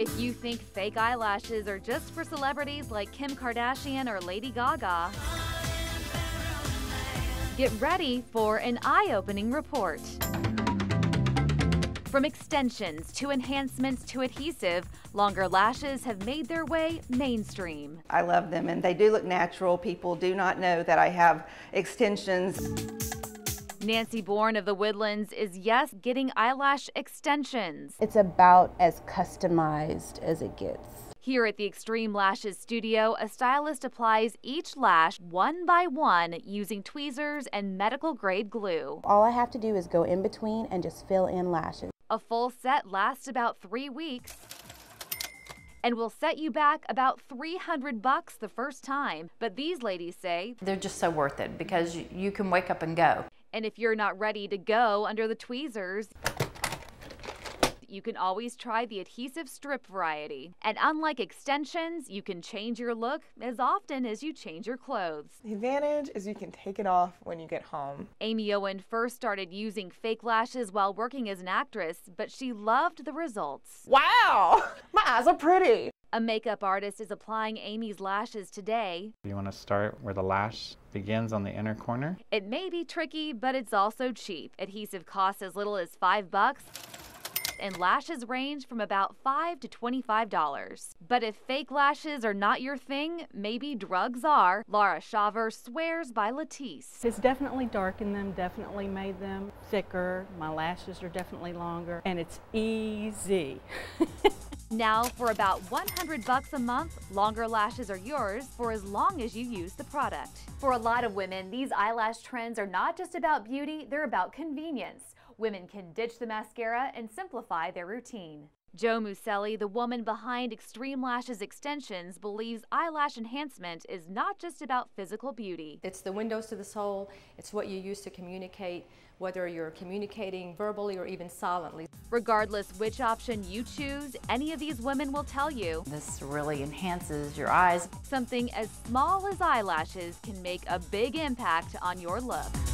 If you think fake eyelashes are just for celebrities like Kim Kardashian or Lady Gaga, get ready for an eye-opening report. From extensions to enhancements to adhesive, longer lashes have made their way mainstream. I love them and they do look natural. People do not know that I have extensions. Nancy Bourne of the Woodlands is, yes, getting eyelash extensions. It's about as customized as it gets. Here at the Extreme Lashes studio, a stylist applies each lash one by one using tweezers and medical-grade glue. All I have to do is go in between and just fill in lashes. A full set lasts about 3 weeks and will set you back about $300 the first time. But these ladies say they're just so worth it because you can wake up and go. And if you're not ready to go under the tweezers, you can always try the adhesive strip variety. And unlike extensions, you can change your look as often as you change your clothes. The advantage is you can take it off when you get home. Amy Owen first started using fake lashes while working as an actress, but she loved the results. Wow, my eyes are pretty. A makeup artist is applying Amy's lashes today. You want to start where the lash begins on the inner corner. It may be tricky, but it's also cheap. Adhesive costs as little as $5. And lashes range from about $5 to $25. But if fake lashes are not your thing, maybe drugs are. Laura Shaver swears by Latisse. It's definitely darkened them, definitely made them thicker. My lashes are definitely longer, and it's easy. Now, for about $100 a month, longer lashes are yours for as long as you use the product. For a lot of women, these eyelash trends are not just about beauty, they're about convenience. Women can ditch the mascara and simplify their routine. Jo Muselli, the woman behind Extreme Lashes Extensions, believes eyelash enhancement is not just about physical beauty. It's the windows to the soul. It's what you use to communicate, whether you're communicating verbally or even silently. Regardless which option you choose, any of these women will tell you This really enhances your eyes. something as small as eyelashes can make a big impact on your look.